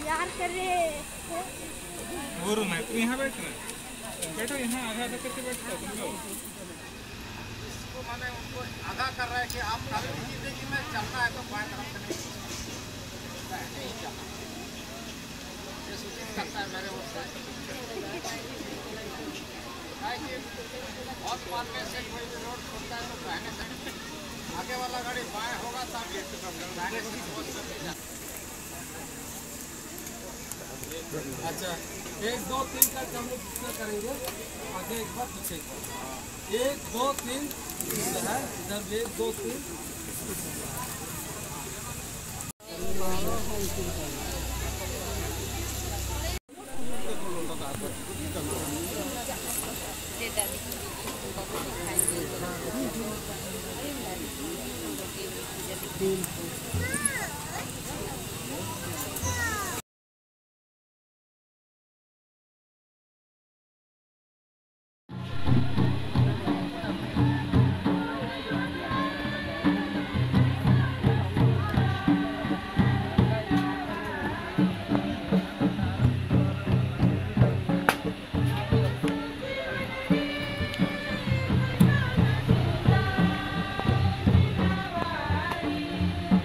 यार कर रहे वो रूम है, तुम यहाँ बैठो, बैठो यहाँ आधा आधा करके बैठो तुम लोग। इसको मैंने उनको आगा कर रहा है कि आप कभी भी जिंदगी में चलना है तो बाएं तरफ से नहीं चलना। ये सूचित करता है मेरे ओर से कि बहुत मारने से कोई भी रोड छोड़ता है तो दाहिने से आगे वाला गाड़ी बाएं होगा तब ये दाहिने से बहुत जल्दी जाता है। अच्छा 1 2 3 का हम लोग कितना करेंगे? आगे एक बार पीछे एक बार 1 2 3 है इधर 1 2 3 हैं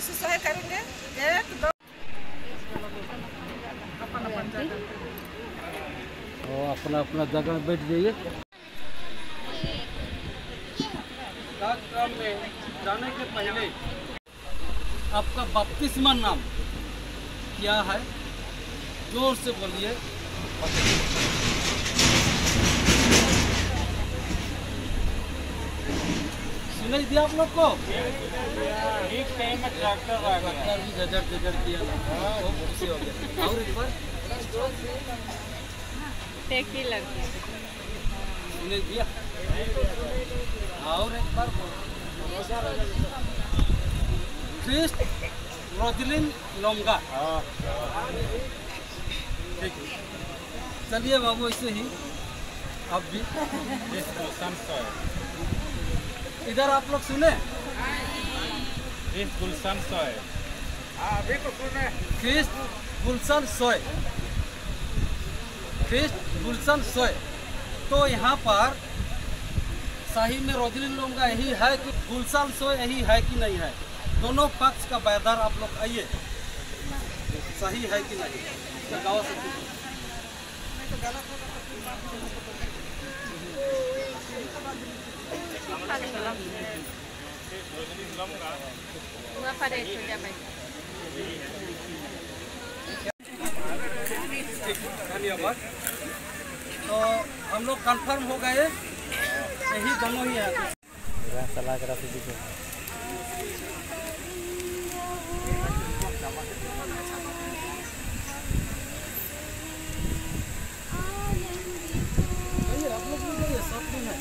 से सही करेंगे। 1 2 अपना अपना जगह बैठ जाइए। कार्यक्रम में जाने के पहले आपका बपतिस्मा नाम क्या है? जोर से बोलिए। सुनाई दिया आप लोग को? एक टाइम में ट्रैक्टर आ गया। ट्रैक्टर भी झजड़ किया ना, बहुत खुशी हो गया। और एक बार टेकी लगी। सुनाई दिया? और एक बार क्रिस्ट रोजलिन लोंगा। ठीक, चलिए बाबू ऐसे ही अब भी इधर आप लोग सुने? गुलशन सोय। अभी तो सुने। क्रिस्ट गुलशन सोय, क्रिस्ट गुलशन सोय। तो यहाँ पर सही में रोजलिन लोंगा यही है कि गुलशन सोय यही है कि नहीं है? दोनों पक्ष का बयादार आप लोग आइए, सही है कि नहीं? गाँव से धन्यवाद। तो हम लोग कंफर्म हो गए, यही दोनों ही है। आप लोग बोलिए, सब दिन है।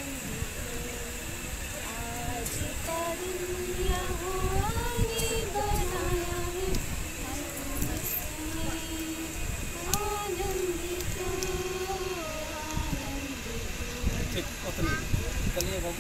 ठीक, उतनी चलिए बाबू।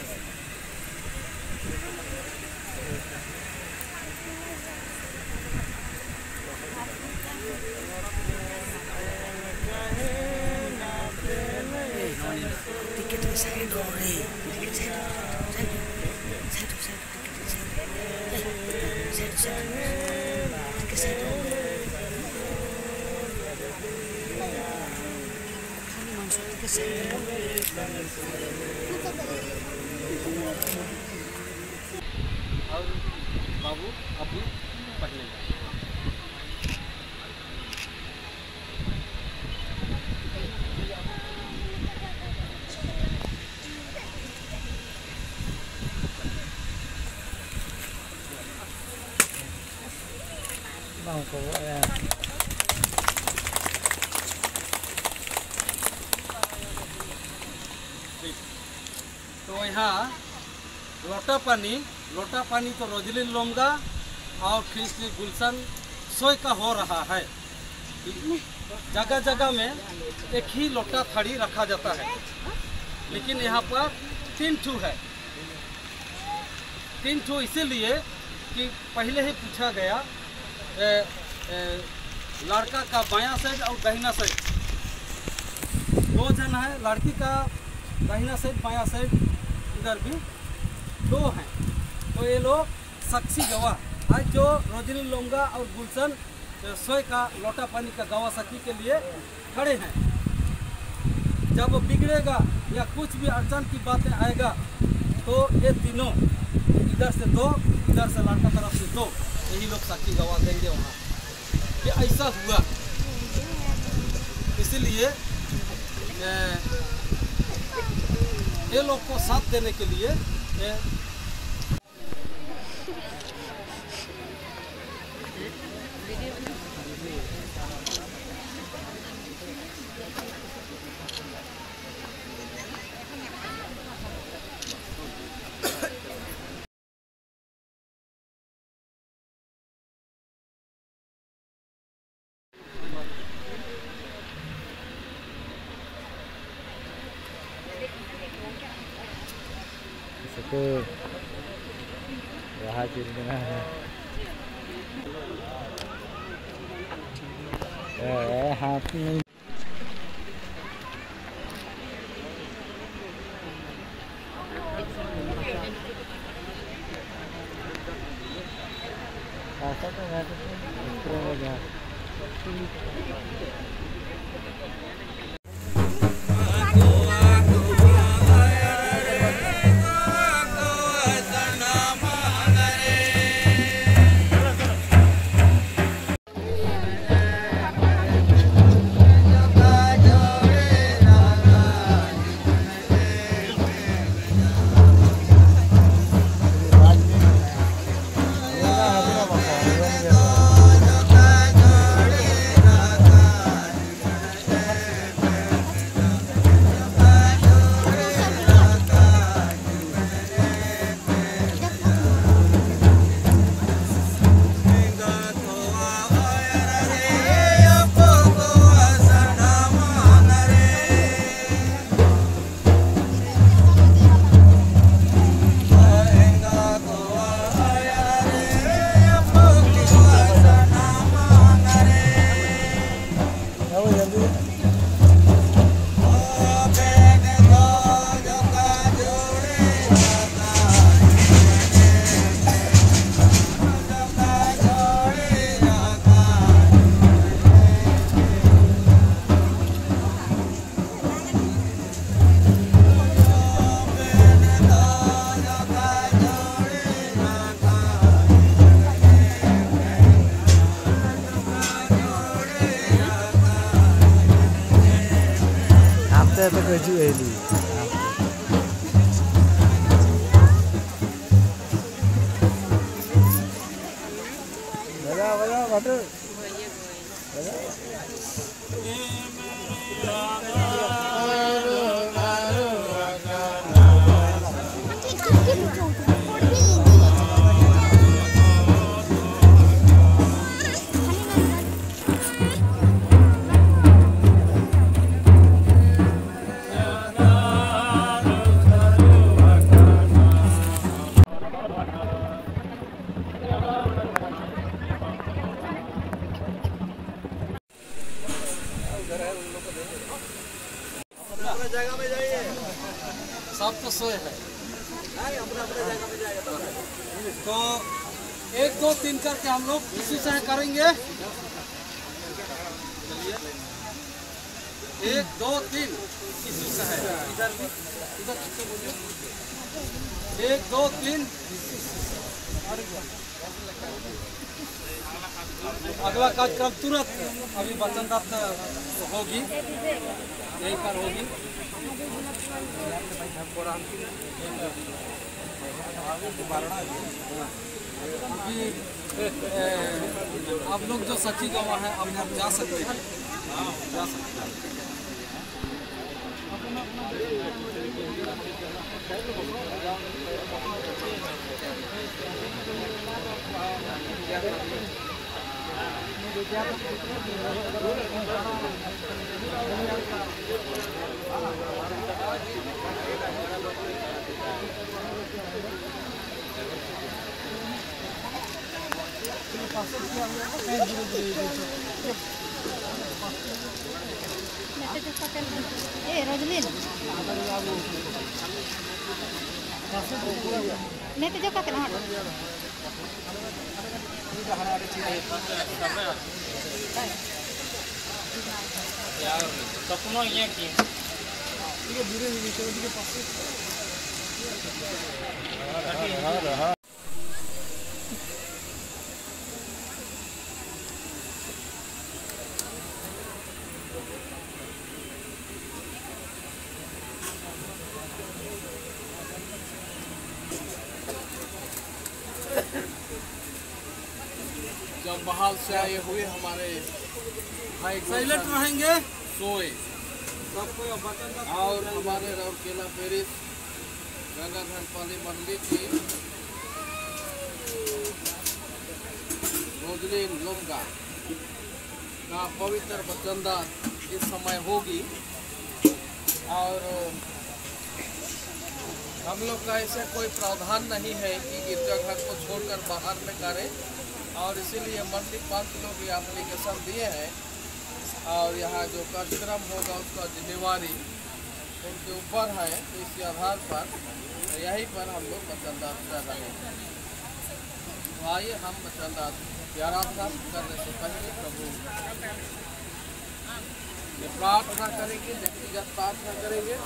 और बाबू अभी पढ़ने का तो यहाँ लोटा पानी तो रोजलिन लोंगा और क्रिस्ट गुलशन सोय का हो रहा है। जगह जगह में एक ही लोटा थाली रखा जाता है, लेकिन यहाँ पर 3 ठू है। 3 ठू इसीलिए कि पहले ही पूछा गया लड़का का बायां साइड और दाहिना साइड 2 जन है, लड़की का दाहिना साइड बायां साइड इधर भी 2 हैं। तो ये लोग साक्षी गवाह आज जो रोजलिन लोंगा और गुलशन सोय का लोटा पानी का गवाह साक्षी के लिए खड़े हैं। जब वो बिगड़ेगा या कुछ भी अड़चन की बातें आएगा तो ये तीनों इधर से 2, इधर से लड़का तरफ से 2, यही लोग साक्षी गवाह देंगे वहाँ कि ऐसा हुआ। इसीलिए ये लोग को साथ देने के लिए itu berhasil dengan hati ऐसा तो मैं तो हो गया। तो कुछ है नहीं बजा बजा बटर सब तो सोए है तो 1 2 3 करके हम लोग इसी से करेंगे। 1 2 3 इसी से है इधर भी इधर बोलिए 1 2 3 अगला कार्यक्रम तुरंत अभी वचन दत्त होगी यहीं पर होगी। आप लोग जो सची गवाह है अब आप जा सकते हैं जा सकते हैं। रोजलिन नहीं तो जो का करना यार सपनों ये की जब बहाल से आए हुए हमारे भाई साइलेंट रहेंगे सोए और हमारे राउरकेला पेरिस गंगाधर पाली मंडली की रोजलिन लोमगा का पवित्र वचनदान इस समय होगी और हम लोग का ऐसे कोई प्रावधान नहीं है कि गिरजाघर को छोड़कर बाहर में करें और इसीलिए मंडली पंच लोग ये एप्लीकेशन दिए हैं और यहाँ जो कार्यक्रम होगा उसका जिम्मेवारी उनके ऊपर है। तो इसी आधार पर यहीं पर हम लोग वचनदान कर रहे हैं। आइए हम चंदा प्यारा सा करने से पहले प्रभु ये प्रार्थना करेंगे, व्यक्तिगत प्रार्थना करेंगे।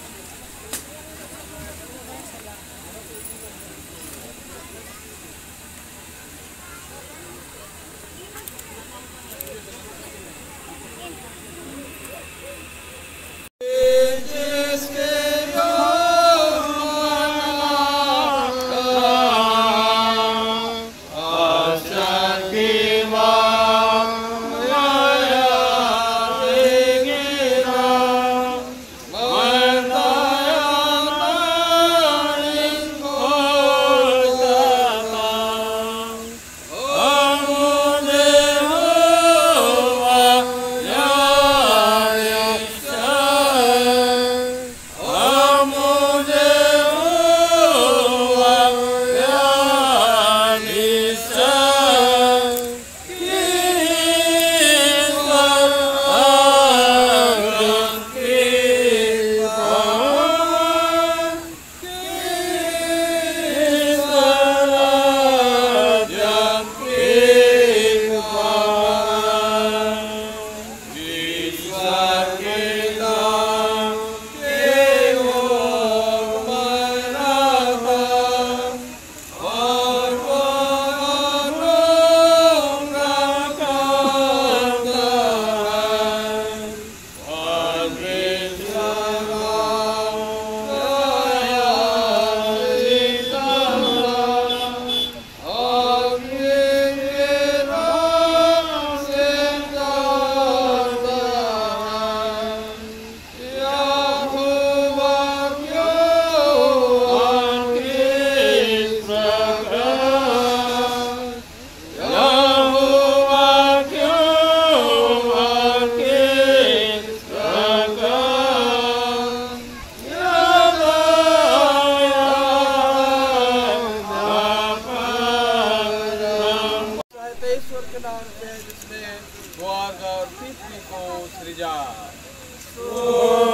ईश्वर के नाम से जिसने स्वर्ग और पृथ्वी को सृजा।